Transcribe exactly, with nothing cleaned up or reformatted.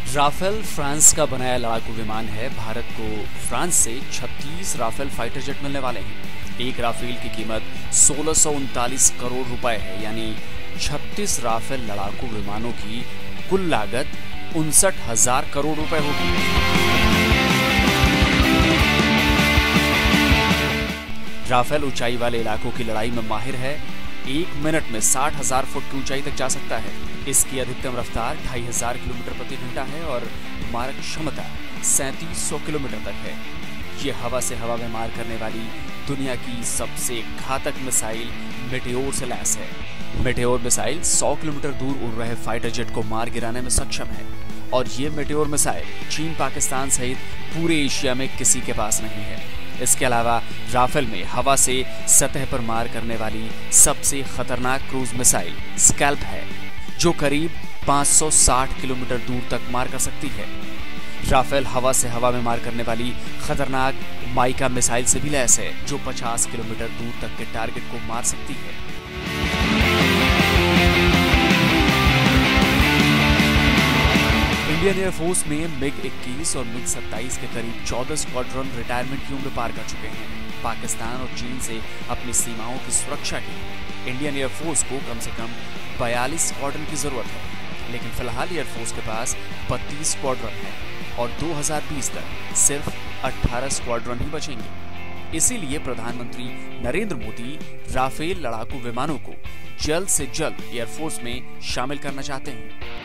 Rafale France का बनाया लड़ाकू विमान है। भारत को फ्रांस से छत्तीस राफेल फाइटर जेट मिलने वाले हैं। एक राफेल की कीमत सोलह सौ उनतालीस करोड़ रुपए है, यानी छत्तीस राफेल लड़ाकू विमानों की कुल लागत उनसठ हजार करोड़ रुपए होगी। राफेल ऊंचाई वाले इलाकों की लड़ाई में माहिर है। एक मिनट में साठ हजार फुट की ऊंचाई तक जा सकता है। इसकी अधिकतम रफ्तार ढाई हजार किलोमीटर प्रति घंटा है और मारक क्षमता सैंतीस सौ किलोमीटर तक है। ये हवा से हवा में मार करने वाली दुनिया की सबसे घातक मिसाइल मेटेओर से लैस है। मेटेओर मिसाइल सौ किलोमीटर दूर उड़ रहे फाइटर जेट को मार गिराने में सक्षम है और ये मेटेओर मिसाइल चीन, पाकिस्तान सहित पूरे एशिया में किसी के पास नहीं है। इसके अलावा राफेल में हवा से सतह पर मार करने वाली सबसे खतरनाक क्रूज मिसाइल स्कैल्प है, जो करीब पाँच सौ साठ किलोमीटर दूर तक मार कर सकती है। राफेल हवा से हवा में मार करने वाली खतरनाक माइका मिसाइल से भी लैस है, जो पचास किलोमीटर दूर तक के टारगेट को मार सकती है। इंडियन एयरफोर्स में मिग इक्कीस और मिग सत्ताईस के करीब चौदह स्क्वाड्रन रिटायरमेंट की उम्र पार कर चुके हैं। पाकिस्तान और चीन से अपनी सीमाओं की सुरक्षा के लिए इंडियन एयरफोर्स को कम से कम बयालीस स्क्वाड्रन की जरूरत है, लेकिन फिलहाल एयरफोर्स के पास बत्तीस स्क्वाड्रन है और दो हज़ार बीस तक सिर्फ अठारह स्क्वाड्रन ही बचेंगे। इसीलिए प्रधानमंत्री नरेंद्र मोदी राफेल लड़ाकू विमानों को जल्द से जल्द एयरफोर्स में शामिल करना चाहते हैं।